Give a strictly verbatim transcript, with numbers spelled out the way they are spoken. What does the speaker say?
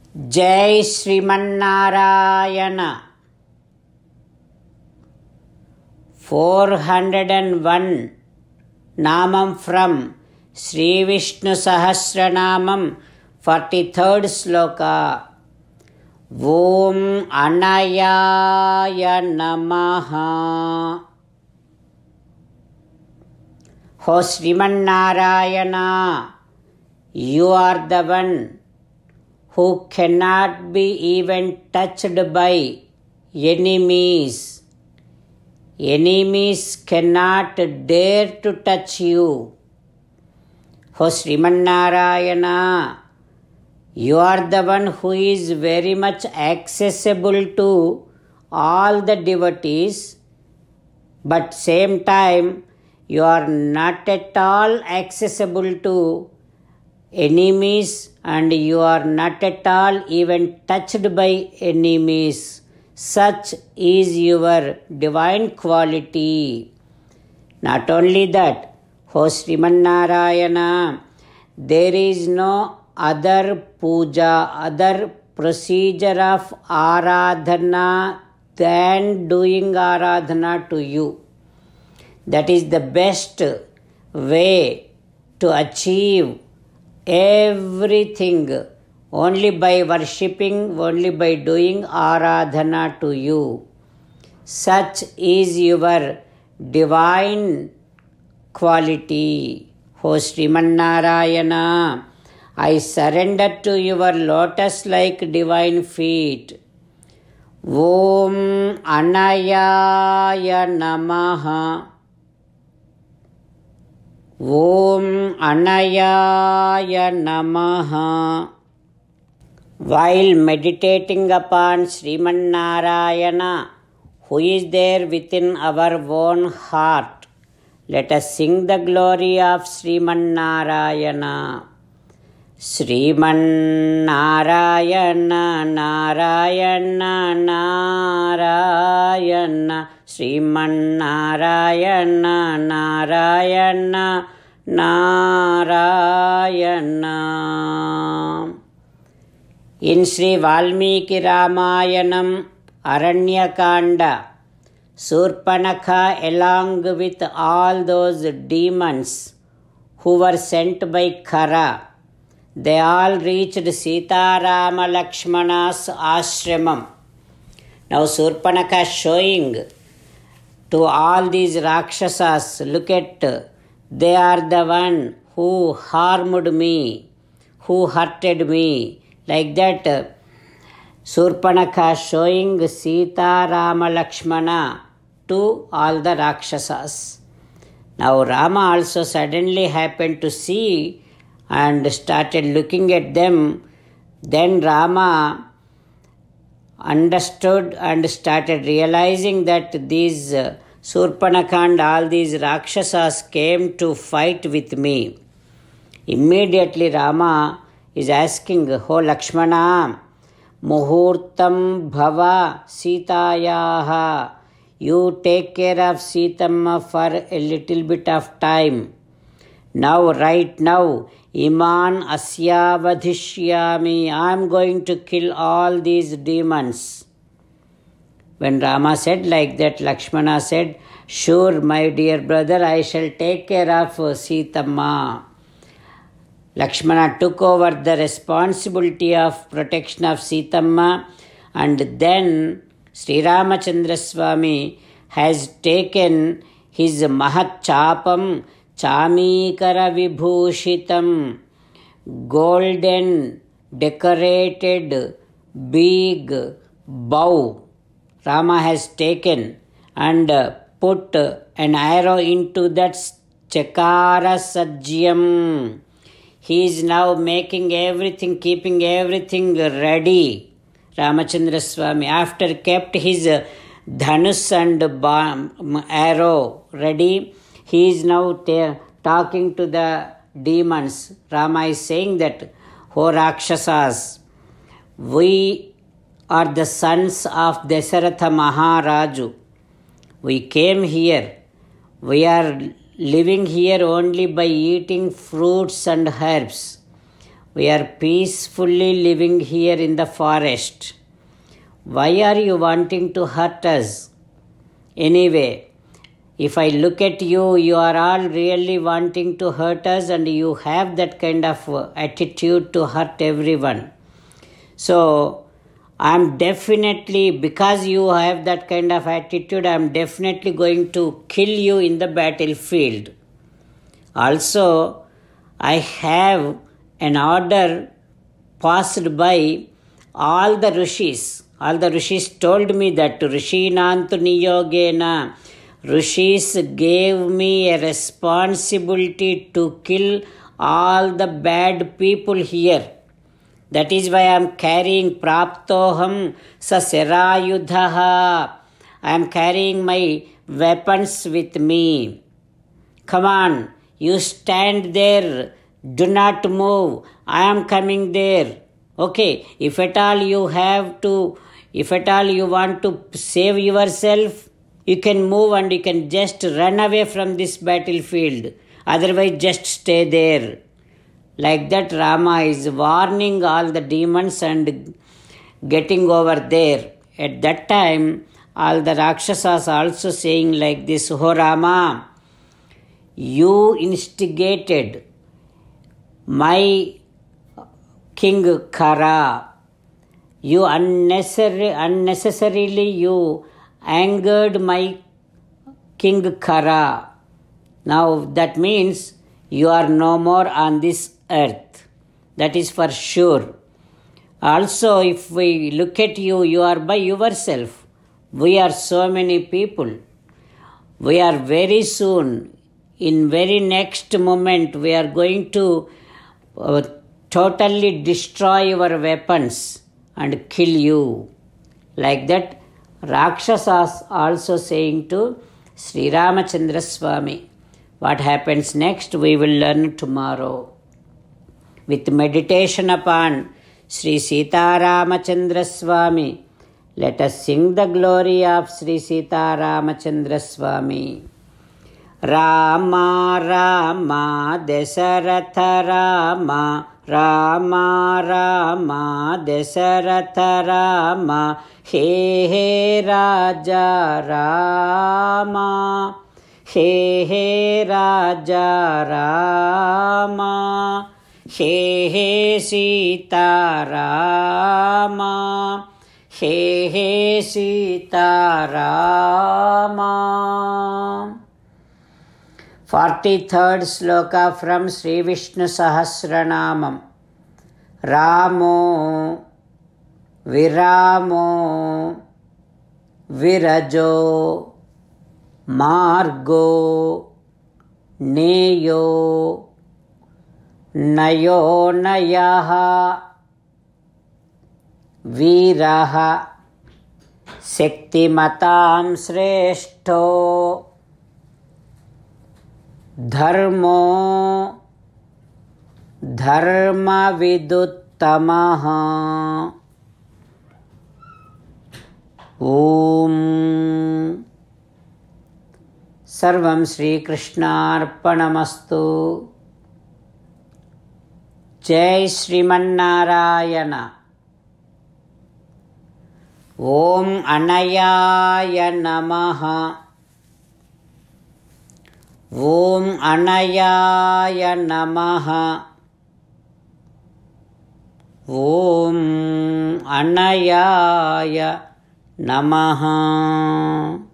Jai Sriman-Narayana. four hundred one namam from Sri Vishnu Sahasra Namam, forty-third sloka. Om Anayāya Namaha. O Sriman-Narayana, you are the one who cannot be even touched by enemies. Enemies cannot dare to touch you. O Sriman-Narayana, you are the one who is very much accessible to all the devotees, but same time you are not at all accessible to enemies, and you are not at all even touched by enemies. Such is your divine quality. Not only that, O Sriman-Narayana, there is no other puja, other procedure of aradhana than doing aradhana to you. That is the best way to achieve everything, only by worshipping, only by doing aradhana to you. Such is your divine quality. O Sriman-Narayana, I surrender to your lotus-like divine feet. Om Anayāya Namaha. Om Anayāya Namaha. While meditating upon Sriman-Narayana, who is there within our own heart, let us sing the glory of Sriman-Narayana. Sriman-Narayana, Narayana, Narayana, Sriman-Narayana, Narayana, Narayana. In Sri Valmiki Ramayanam, Aranyakanda, Surpanakha, along with all those demons who were sent by Khara, they all reached Sita Rama Lakshmana's ashramam. Now Surpanakha showing to all these Rakshasas, look at, they are the one who harmed me, who hurted me. Like that, Surpanakha showing Sita Rama Lakshmana to all the Rakshasas. Now Rama also suddenly happened to see and started looking at them. Then Rama understood and started realizing that these uh, Surpanakha and all these Rakshasas came to fight with me. Immediately Rama is asking, O Lakshmana, Muhurtam Bhava Sitayaha. You take care of Sitamma for a little bit of time. Now, right now, Iman Asya Vadhishyami, I am going to kill all these demons. When Rama said like that, Lakshmana said, sure, my dear brother, I shall take care of Sitamma. Lakshmana took over the responsibility of protection of Sitamma, and then Sri Ramachandra Swami has taken his Mahat Chapam Chamikara Vibhushitam, golden decorated big bow. Rama has taken and put an arrow into that Chakara Sajyam. He is now making everything, keeping everything ready. Ramachandra Swami, after kept his dhanus and bomb, arrow ready, he is now t- talking to the demons. Rama is saying that, O Rakshasas, we are the sons of Dasaratha Maharaju. We came here. We are living here only by eating fruits and herbs. We are peacefully living here in the forest. Why are you wanting to hurt us? Anyway, if I look at you, you are all really wanting to hurt us, and you have that kind of attitude to hurt everyone. So, I am definitely, because you have that kind of attitude, I am definitely going to kill you in the battlefield. Also, I have an order passed by all the rishis. All the rishis told me that Rishinantu Niyogena, rishis gave me a responsibility to kill all the bad people here. That is why I am carrying Praptoham Saserayudhaha. I am carrying my weapons with me. Come on, you stand there. Do not move. I am coming there. Okay, if at all you have to, if at all you want to save yourself, you can move and you can just run away from this battlefield. Otherwise, just stay there. Like that, Rama is warning all the demons and getting over there. At that time, all the Rakshasas also saying like this, "Oh Rama, you instigated my King Khara. You unnecessary, unnecessarily you angered my King Khara. Now that means you are no more on this earth. That is for sure. Also, if we look at you, you are by yourself. We are so many people. We are very soon, in very next moment, we are going to uh, totally destroy your weapons and kill you." Like that, Rakshasas also saying to Sri Ramachandra Swami. What happens next, we will learn tomorrow. With meditation upon Sri Sita Ramachandra Swami, let us sing the glory of Sri Sita Ramachandra Swami. Rama Rama Dasaratha Rama, Rama Rama Dasaratha Rama, He He Raja Rama, He He Raja Rama, He He Sita Rama, He He Sita Rama. forty-third sloka from Sri Vishnu Sahasra Nama. Ramo Viramo Virajo Margo Neyo Nayo Nayaha Viraha Shaktimatam Sreshto Dharmo Dharma Viduttamaha. Om Sarvam Sri Krishnarpanamastu. Jai Sriman-Narayana. Om Anayāya Namaha. Om Anayāya Namaha. Om Anayāya Namaha.